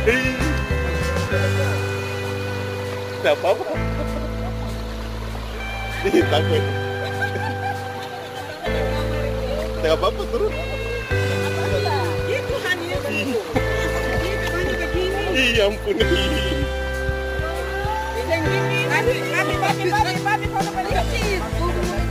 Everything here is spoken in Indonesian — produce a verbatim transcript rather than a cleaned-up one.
Tidak apa-apa. Ih, takut. Tidak apa-apa turun. Itu hanya begini. Itu hanya begini. Iya ampun. Yang gini, babi, babi, babi, babi, babi, babi, babi, babi.